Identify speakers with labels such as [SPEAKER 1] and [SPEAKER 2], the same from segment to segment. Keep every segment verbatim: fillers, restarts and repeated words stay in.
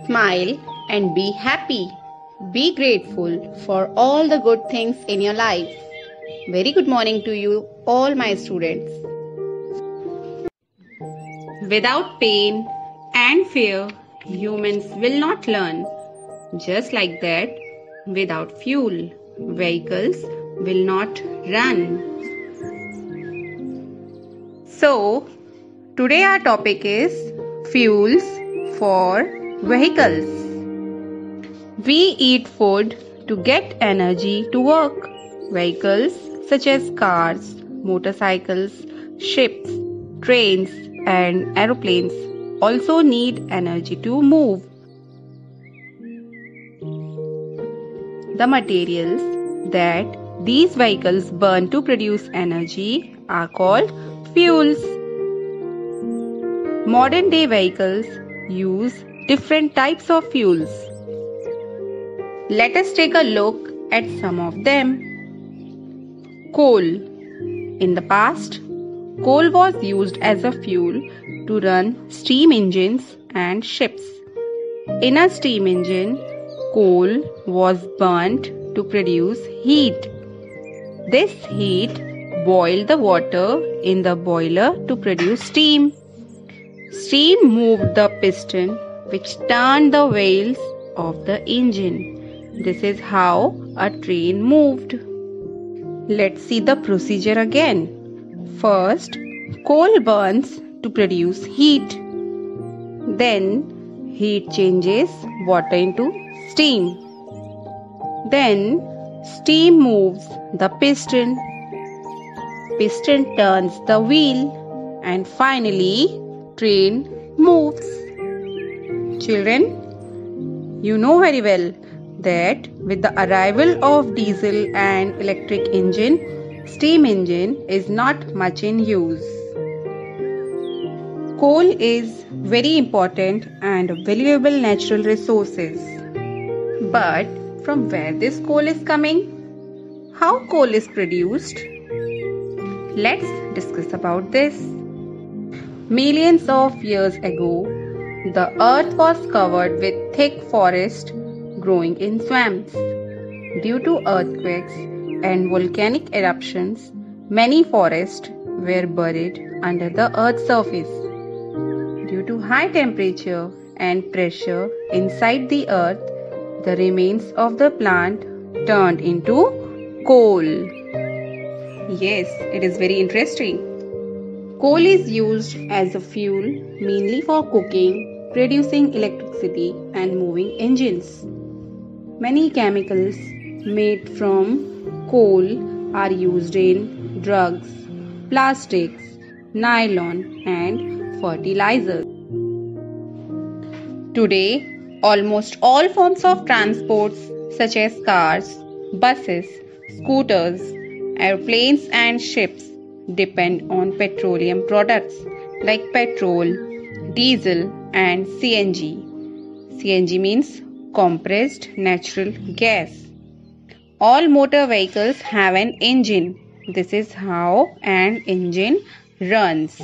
[SPEAKER 1] Smile and be happy. Be grateful for all the good things in your life. Very good morning to you, all my students. Without pain and fear, humans will not learn. Just like that, without fuel, vehicles will not run. So, today our topic is fuels for vehicles. We eat food to get energy to work. Vehicles such as cars, motorcycles, ships, trains, and aeroplanes also need energy to move. The materials that these vehicles burn to produce energy are called fuels. Modern day vehicles use different types of fuels. Let us take a look at some of them. Coal. In the past, coal was used as a fuel to run steam engines and ships. In a steam engine, coal was burnt to produce heat. This heat boiled the water in the boiler to produce steam. Steam moved the piston, which turned the wheels of the engine. This is how a train moved. Let's see the procedure again. First, coal burns to produce heat. Then, heat changes water into steam. Then, steam moves the piston. Piston turns the wheel. And finally, train moves. Children, you know very well that with the arrival of diesel and electric engine, steam engine is not much in use. Coal is very important and valuable natural resources. But from where this coal is coming? How coal is produced? Let's discuss about this. Millions of years ago, the earth was covered with thick forest growing in swamps. Due to earthquakes and volcanic eruptions, many forests were buried under the earth's surface. Due to high temperature and pressure inside the earth, the remains of the plant turned into coal. Yes, it is very interesting. Coal is used as a fuel mainly for cooking, producing electricity and moving engines. Many chemicals made from coal are used in drugs, plastics, nylon and fertilizers. Today, almost all forms of transports such as cars, buses, scooters, airplanes and ships depend on petroleum products like petrol, diesel and C N G. C N G means compressed natural gas. All motor vehicles have an engine. This is how an engine runs.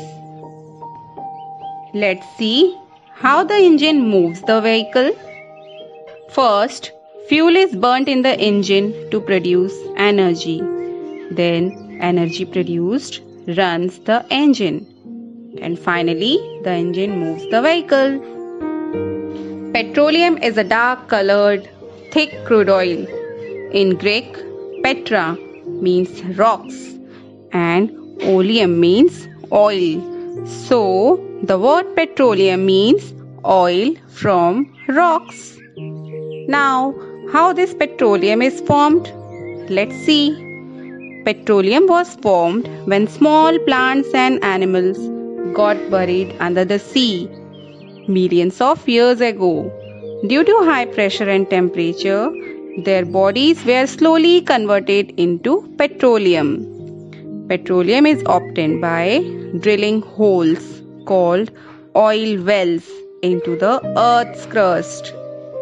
[SPEAKER 1] Let's see how the engine moves the vehicle. First, fuel is burnt in the engine to produce energy. Then, energy produced runs the engine. And finally, the engine moves the vehicle. Petroleum is a dark colored, thick crude oil. In Greek, petra means rocks and oleum means oil. So, the word petroleum means oil from rocks. Now, how this petroleum is formed? Let's see. Petroleum was formed when small plants and animals got buried under the sea millions of years ago. Due to high pressure and temperature, their bodies were slowly converted into petroleum. Petroleum is obtained by drilling holes called oil wells into the earth's crust.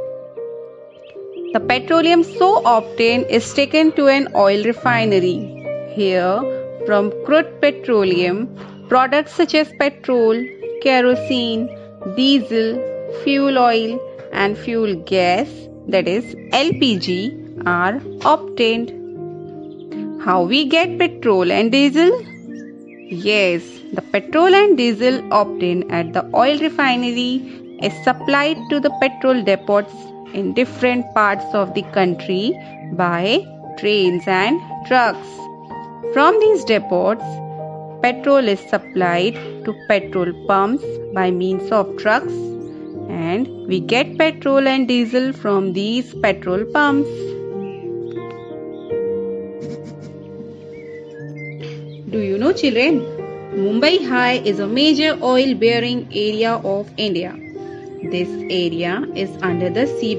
[SPEAKER 1] The petroleum so obtained is taken to an oil refinery. Here, from crude petroleum, products such as petrol, kerosene, diesel, fuel oil, and fuel gas, that is L P G, are obtained. How we get petrol and diesel? Yes, the petrol and diesel obtained at the oil refinery is supplied to the petrol depots in different parts of the country by trains and trucks. From these depots, petrol is supplied to petrol pumps by means of trucks, and we get petrol and diesel from these petrol pumps. Do you know, children? Mumbai High is a major oil bearing area of India. This area is under the sea.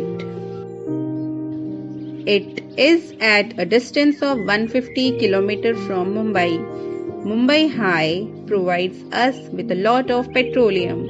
[SPEAKER 1] It is at a distance of one hundred fifty kilometers from Mumbai. Mumbai High provides us with a lot of petroleum.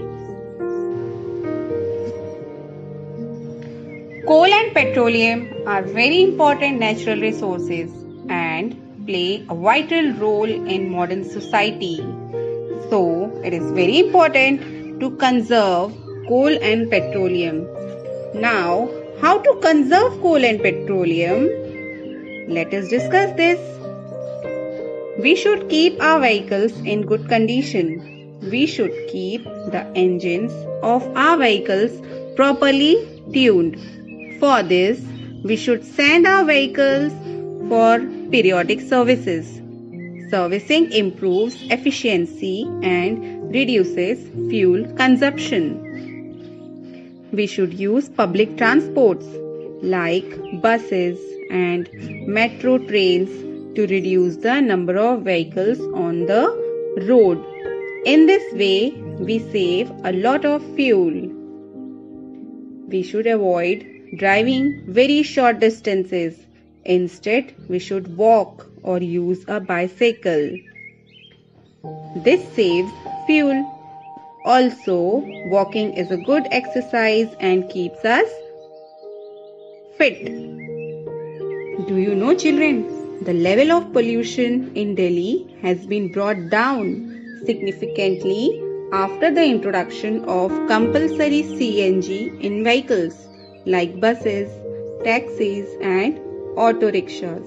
[SPEAKER 1] Coal and petroleum are very important natural resources and play a vital role in modern society. So, it is very important to conserve coal and petroleum. Now, how to conserve coal and petroleum? Let us discuss this. We should keep our vehicles in good condition. We should keep the engines of our vehicles properly tuned. For this, we should send our vehicles for periodic services. Servicing improves efficiency and reduces fuel consumption. We should use public transports like buses and metro trains to reduce the number of vehicles on the road. In this way, we save a lot of fuel. We should avoid driving very short distances. Instead, we should walk or use a bicycle. This saves fuel. Also, walking is a good exercise and keeps us fit. Do you know, children, the level of pollution in Delhi has been brought down significantly after the introduction of compulsory C N G in vehicles like buses, taxis and auto rickshaws.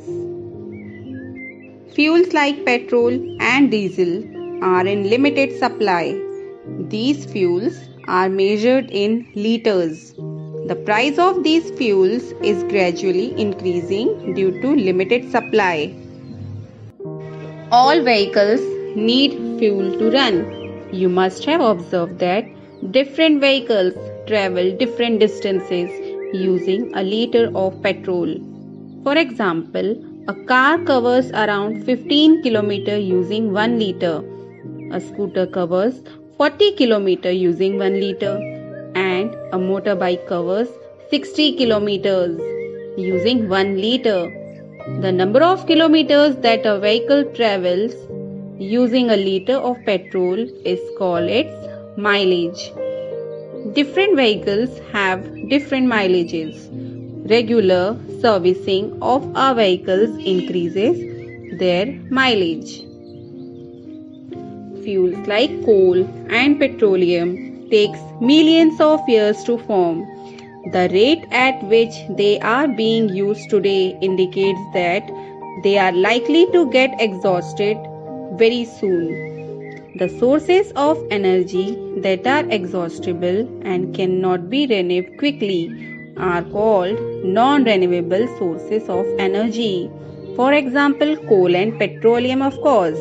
[SPEAKER 1] Fuels like petrol and diesel are in limited supply. These fuels are measured in liters. The price of these fuels is gradually increasing due to limited supply. All vehicles need fuel to run. You must have observed that different vehicles travel different distances using a liter of petrol. For example, a car covers around fifteen kilometers using one liter. A scooter covers forty kilometers using one liter. And a motorbike covers sixty kilometers using one liter. The number of kilometers that a vehicle travels using a liter of petrol is called its mileage. Different vehicles have different mileages. Regular servicing of our vehicles increases their mileage. Fuels like coal and petroleum takes millions of years to form. The rate at which they are being used today indicates that they are likely to get exhausted very soon. The sources of energy that are exhaustible and cannot be renewed quickly are called non-renewable sources of energy. For example, coal and petroleum, of course.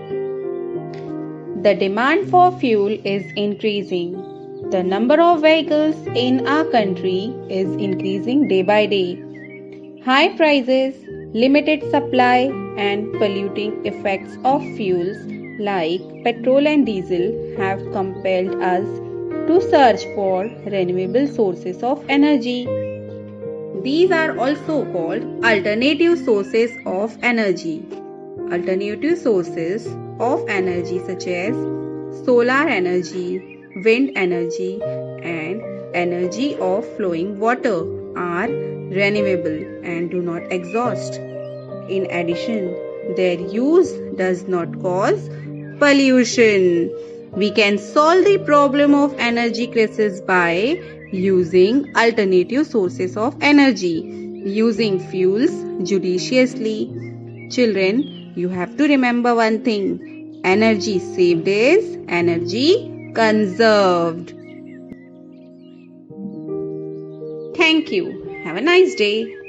[SPEAKER 1] The demand for fuel is increasing. The number of vehicles in our country is increasing day by day. High prices, limited supply, and polluting effects of fuels like petrol and diesel have compelled us to search for renewable sources of energy. These are also called alternative sources of energy. Alternative sources of energy such as solar energy, wind energy, and energy of flowing water are renewable and do not exhaust. In addition, their use does not cause pollution. We can solve the problem of energy crisis by using alternative sources of energy, using fuels judiciously. Children, you have to remember one thing: energy saved is energy conserved. Thank you. Have a nice day.